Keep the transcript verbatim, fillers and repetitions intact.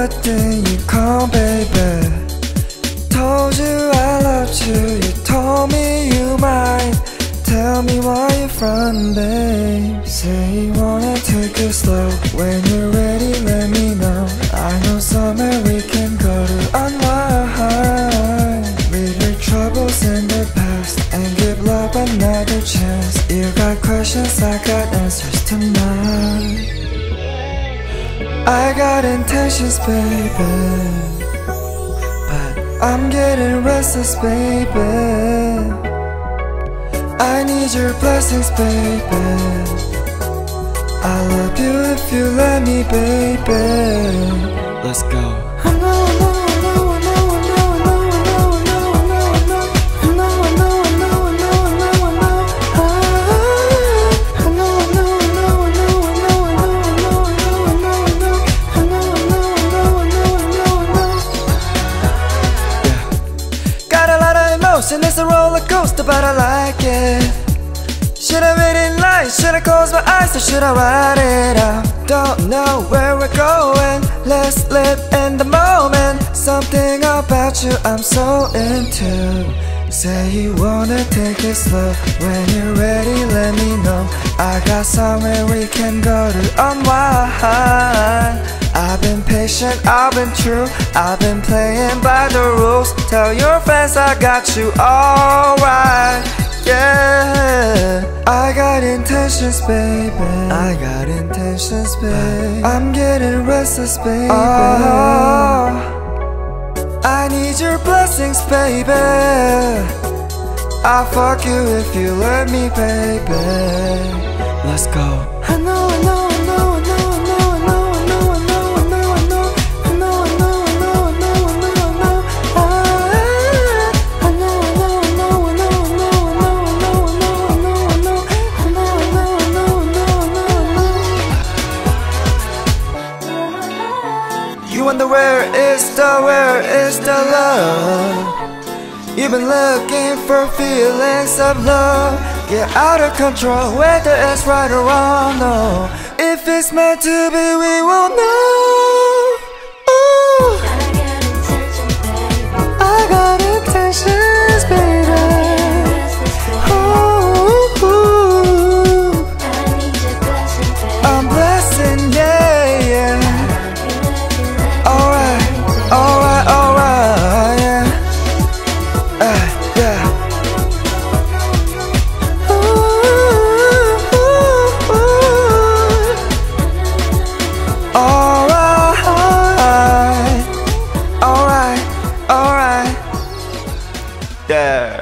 thing you call baby. Told you I loved you, you told me you might. Tell me why you're from, babe. Say you wanna take it slow. When you're ready, let me know. I know somewhere we can go to unwind. Leave your troubles in the past and give love another chance. You got questions, I got answers tonight. I got intentions, baby, but I'm getting restless, baby. I need your blessings, baby. I love you if you let me, baby. Let's go. And it's a roller coaster, but I like it. Should I read it light? Should I close my eyes or should I write it out? Don't know where we're going. Let's live in the moment. Something about you I'm so into. Say you wanna take it slow. When you're ready, let me know. I got somewhere we can go to unwind. I've been patient, I've been true, I've been playing by the rules. Tell your friends I got you alright, yeah. I got intentions, baby. I got intentions, baby. I'm getting restless, baby. Oh, I need your blessings, baby. I'll fuck you if you let me, baby. Let's go. I know, I know, I know, I know. You wonder where is the, where is the love? You've been looking for feelings of love. Get out of control, whether it's right or wrong, no. If it's meant to be, we will know. Ooh. I got intentions, baby. Ooh, ooh. I'm blessing, yeah, yeah. Alright, alright, alright, yeah. Uh, yeah. Ooh, ooh, ooh. Alright, alright, alright. Yeah.